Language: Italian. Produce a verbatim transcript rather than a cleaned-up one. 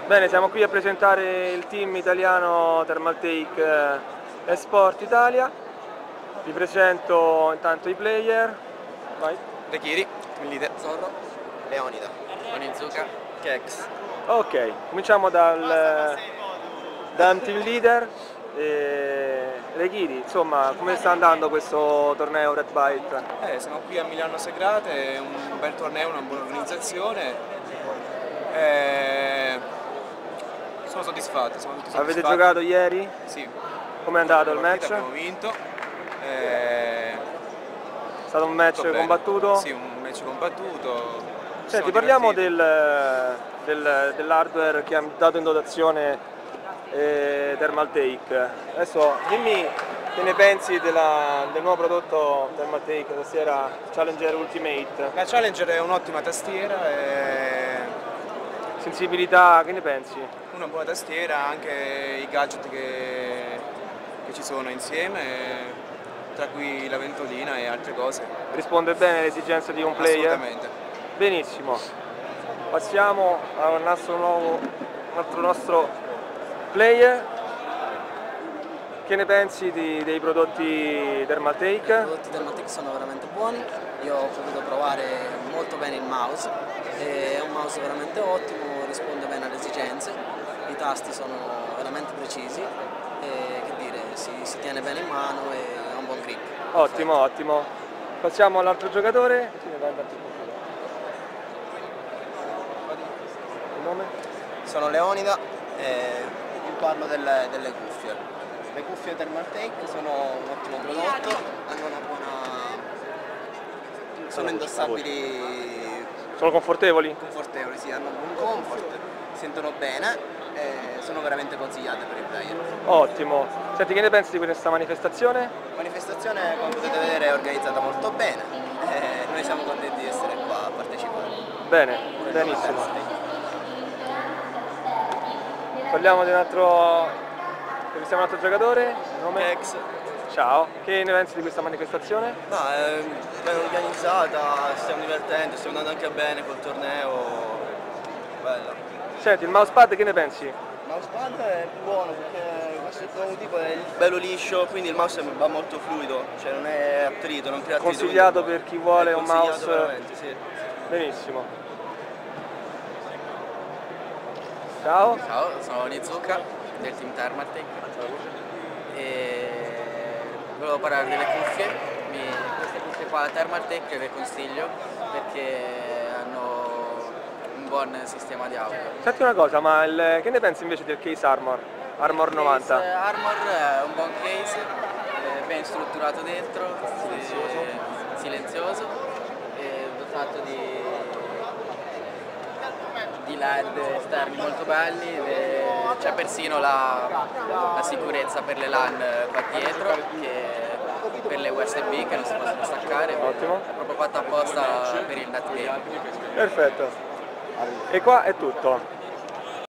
Bene, siamo qui a presentare il team italiano Thermaltake Esport Italia. Vi presento intanto i player. Vai. Rekiri, team leader. Zorro, Leonida, Onizuka, Kex. Ok, cominciamo dal, dal team leader. E... Rekiri, insomma, come sta andando questo torneo Red Byte? Eh, siamo qui a Milano Segrate, è un bel torneo, una buona organizzazione. Eh, sono soddisfatto, siamo tutti soddisfatti. Avete giocato ieri? Sì. Come è andato il Partita, match? abbiamo vinto. Eh, È stato un match bene. combattuto? Sì, un match combattuto. Senti, Siamo parliamo divertiti. del, del, dell'hardware che ha dato in dotazione eh, Thermaltake. Adesso dimmi che ne pensi della, del nuovo prodotto Thermaltake stasera, Challenger Ultimate. La Challenger è un'ottima tastiera, è Sensibilità, che ne pensi? una buona tastiera, anche i gadget che, che ci sono insieme, tra cui la ventolina e altre cose. Risponde bene alle esigenze di un player? Assolutamente. Benissimo. Passiamo a un altro, nuovo, un altro nostro player. Che ne pensi di, dei prodotti Thermaltake? i prodotti Thermaltake sono veramente buoni, io ho potuto provare molto bene il mouse, è un mouse veramente ottimo, risponde bene alle esigenze, i tasti sono veramente precisi e che dire, si, si tiene bene in mano e ha un buon grip. Ottimo, Perfetto. ottimo. Passiamo all'altro giocatore. Il nome? Sono Leonida e vi parlo delle, delle cuffie. Le cuffie Thermaltake sono un ottimo prodotto, hanno una buona... sono indossabili Sono confortevoli? confortevoli, sì, hanno un buon comfort, si sentono bene e sono veramente consigliate per i player. Ottimo. Senti, che ne pensi di questa manifestazione? La manifestazione, come potete vedere, è organizzata molto bene e noi siamo contenti di essere qua a partecipare. Bene, benissimo. Parliamo di un altro... Siamo un altro giocatore? Nome? Kex. Ciao. Che ne pensi di questa manifestazione? No, è ben organizzata, stiamo divertendo, stiamo andando anche bene col torneo, bella. Senti, il mousepad che ne pensi? Il mousepad è buono perché questo nuovo tipo è bello liscio, quindi il mouse va molto fluido, cioè non è attrito, non crea attrito. Consigliato quindi per chi vuole è un consigliato mouse? veramente, sì. Benissimo. Ciao. Ciao, sono Onizuka del team Thermaltake e volevo parlare delle cuffie. Mi, queste cuffie qua Thermaltake le consiglio perché hanno un buon sistema di audio. Senti una cosa, ma il, che ne pensi invece del case Armor? Armor Il novanta? case Armor è un buon case, è ben strutturato dentro, silenzioso, silenzioso e dotato di di led esterni molto belli, c'è persino la, la sicurezza per le LAN qua dietro, che per le U S B che non si possono staccare. Ottimo. È proprio fatta apposta per il netgame. Perfetto. E qua è tutto.